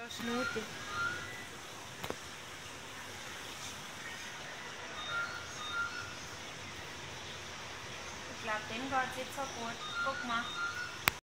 Schnuti. Ich glaube, dem geht es jetzt so gut. Guck mal.